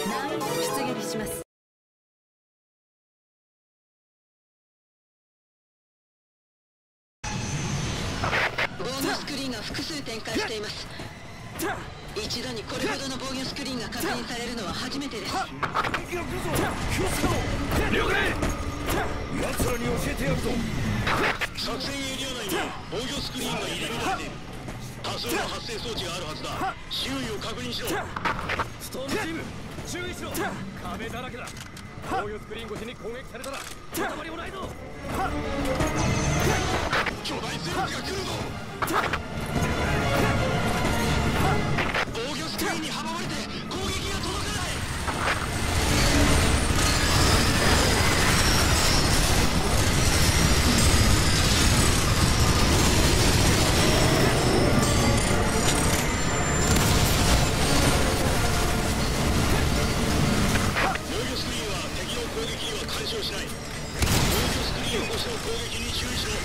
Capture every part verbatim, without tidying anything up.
難易度出撃します。防御スクリーンが複数展開しています。一度にこれほどの防御スクリーンが確認されるのは初めてです。 了解。奴らに教えてやるぞ。 作戦エリア内に防御スクリーンが入り乱れている。多数の発生装置があるはずだ。周囲を確認しろ。 ストームチーム注意しろ。壁だらけだ。防御スクリーン越しに攻撃されたらたまりもないぞ。 巨大生物が来るぞ。防御スクリーンに阻まれて攻撃が届かない。防御スクリーンは敵の攻撃には干渉しない。防御スクリーン越しの攻撃に注意しろ。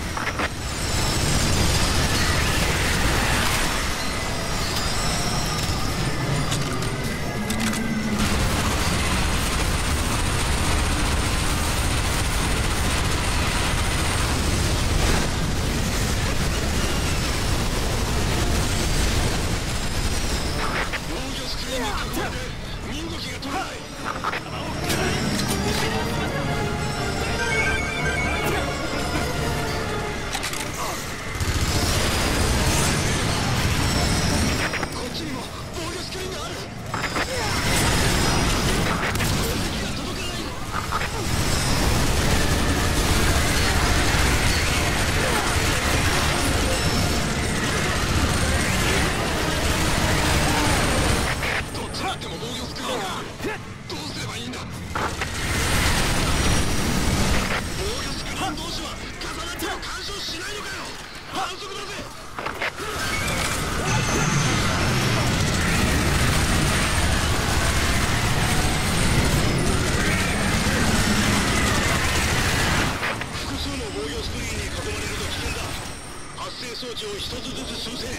装置を一つずつ修正。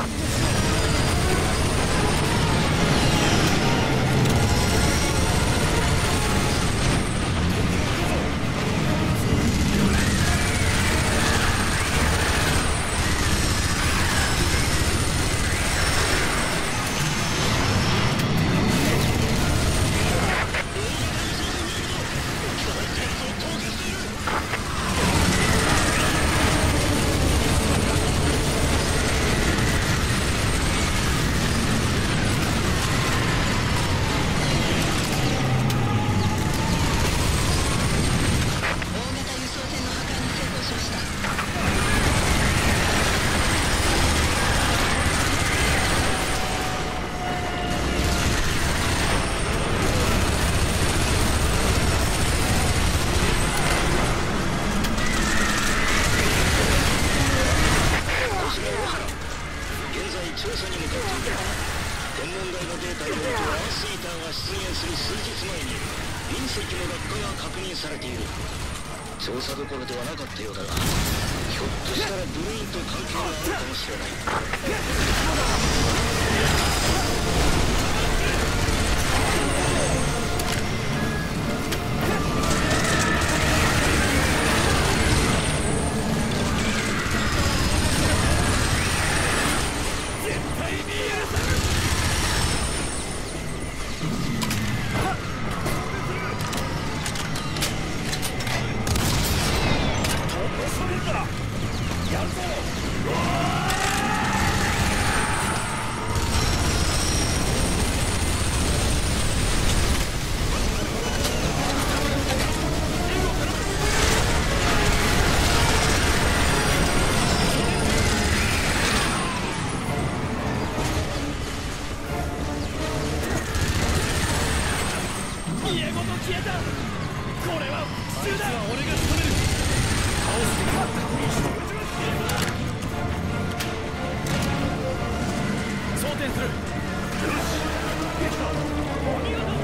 調査どころではなかったようだが、ひょっとしたらブレインと関係があるかもしれない。絶対に許さぬ。やるぞ。家ごと消えた。これは復讐だ。俺が仕留める。倒してから確認しろ。装填する。よし、できた。お見事。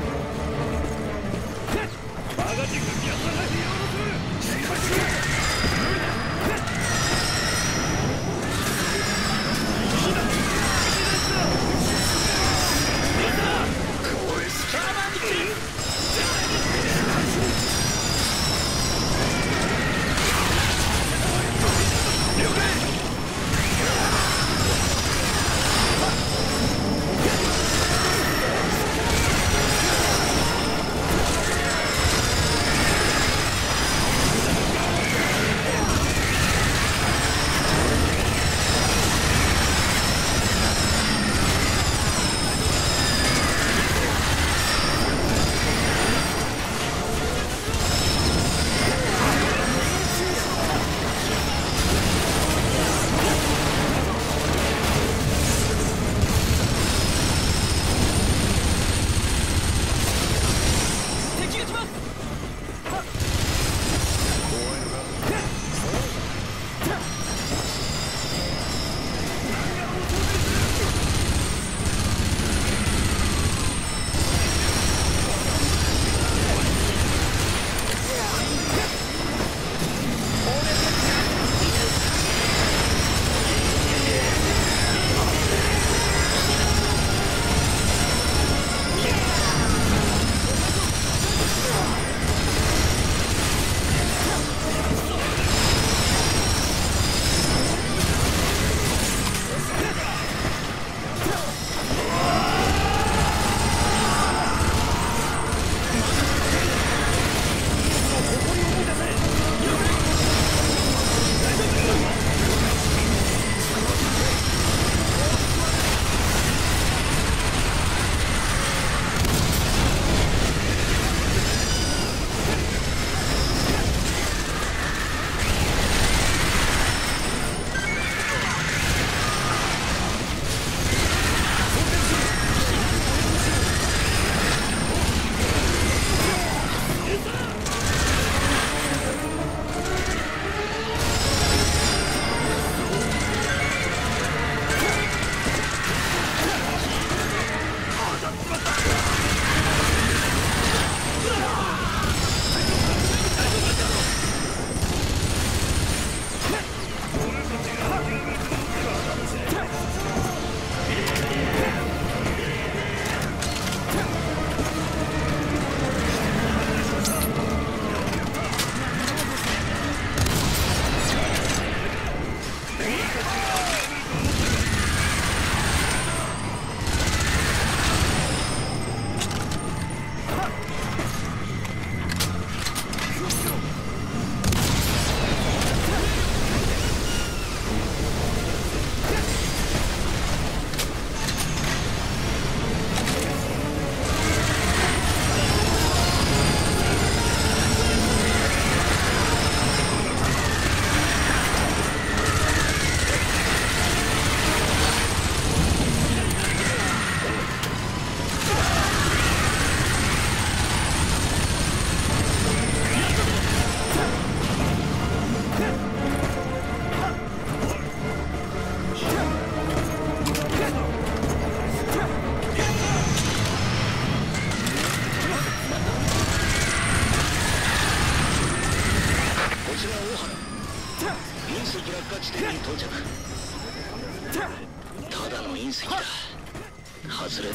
マガジンがやったらヒーローする。しかし無理だ。火だ。火だ。これしかない。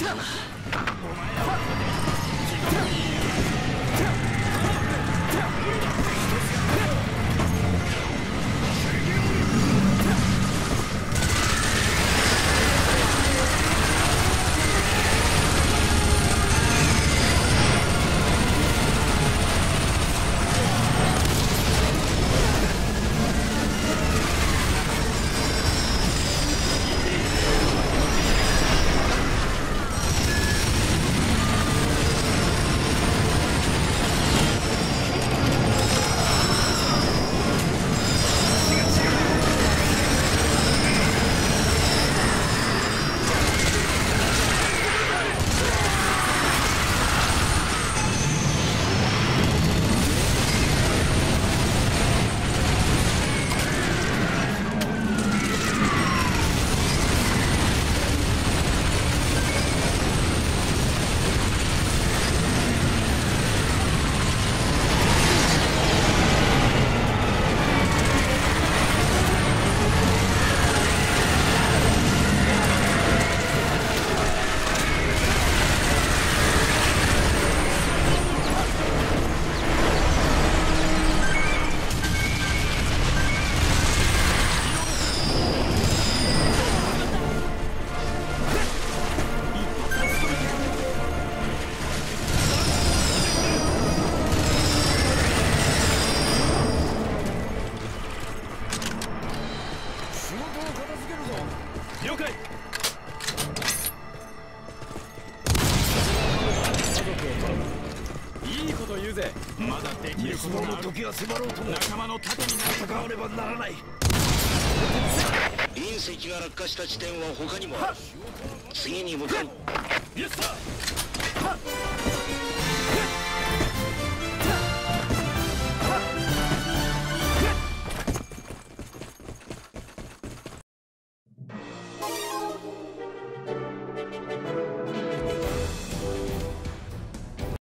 了解。 いいこと言うぜ。 まだできることがある。時が迫ろうとも仲間の盾になって戦わねばならない。 隕石が落下した地点は他にもある。次に向かう。 イエスサー。